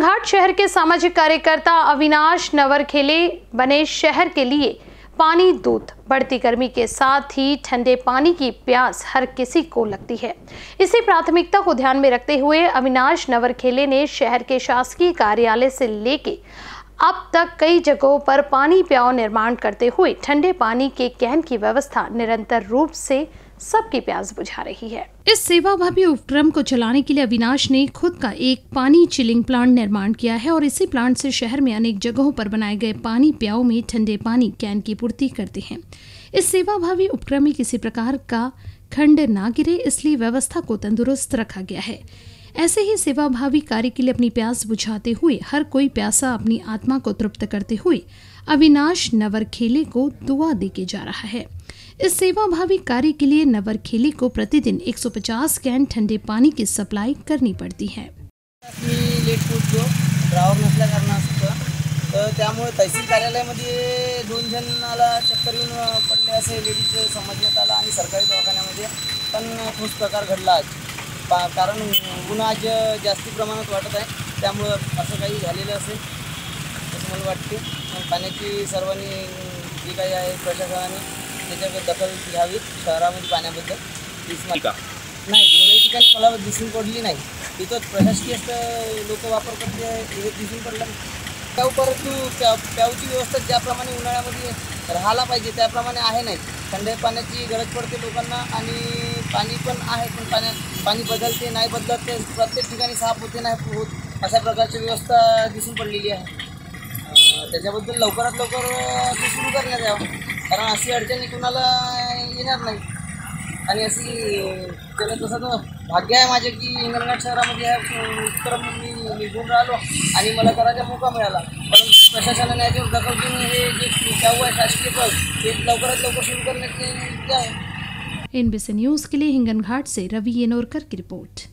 हिंगनघाट शहर के सामाजिक कार्यकर्ता अविनाश नवरखेले बने शहर के लिए पानी दूत। बढ़ती गर्मी के साथ ही ठंडे पानी की प्यास हर किसी को लगती है। इसी प्राथमिकता को ध्यान में रखते हुए अविनाश नवरखेले ने शहर के शासकीय कार्यालय से लेके अब तक कई जगहों पर पानी प्याओ निर्माण करते हुए ठंडे पानी के कैन की व्यवस्था निरंतर रूप से सबकी प्यास बुझा रही है। इस सेवाभावी उपक्रम को चलाने के लिए अविनाश ने खुद का एक पानी चिलिंग प्लांट निर्माण किया है और इसी प्लांट से शहर में अनेक जगहों पर बनाए गए पानी प्याओ में ठंडे पानी कैन की पूर्ति करते हैं। इस सेवाभावी उपक्रम में किसी प्रकार का खंड ना गिरे, इसलिए व्यवस्था को तंदुरुस्त रखा गया है। ऐसे ही सेवाभावी कार्य के लिए अपनी प्यास बुझाते हुए हर कोई प्यासा अपनी आत्मा को तृप्त करते हुए अविनाश नवरखेले को दुआ देके जा रहा है। इस सेवाभावी कार्य के लिए नवरखेले को प्रतिदिन 150 कैन ठंडे पाणी की सप्लाई करनी पडती है। मी लेट पोहोचलो, ड्रायव्हर नसल्या कारणास्तव, तर त्यामुळे तहसील कार्यालयामध्ये 2 जणांना चक्कर येऊन पडले असे लेडीज समजण्यात आलं आणि सरकारी दवाखान्यामध्ये पण तोच प्रकार घडला आज। कारण ऊन आज जास्ती प्रमाणात वाटत आहे, त्यामुळे असं काही झालेलं असेल असं मला वाटते। पाण्याची सर्वांनी जी काही आहे प्रशासनाने त्याच्याकडे दखल घ्यावी शहरामध्ये पाण्याबद्दल। नाही, दोन्ही ठिकाणी मला दिसून पडली नाही, तिथं प्रशासकीय लोक वापर करते हे दिसून पडलं। त्या परंतु प्याऊची व्यवस्था ज्याप्रमाणे उन्हाळ्यामध्ये राहायला पाहिजे त्याप्रमाणे आहे नाही। थंड पाण्याची गरज पडते लोकांना आणि पाणी पण आहे, पण पाणी बदलते नाही बदलत, प्रत्येक ठिकाणी साफ होते नाही होत, अशा प्रकारची व्यवस्था दिसून पडलेली आहे। त्याच्याबद्दल लवकरात लवकर ते सुरू करण्यात यावं, कारण अशी अडचणी कुणाला येणार नाही। आणि अशी केलं तसं भाग्य आहे माझे की हिंगणघाट शहरामध्ये उपक्रम मी निघून राहिलो आणि मला करायचा मौका मिळाला। परंतु प्रशासनाने याच्यावर दखल घेऊन हे जे प्याऊ आहे शासकीय पद ते लवकरात लवकर सुरू करण्यात यावं। NBC न्यूज़ के लिए हिंगनघाट से रवि येनोरकर की रिपोर्ट।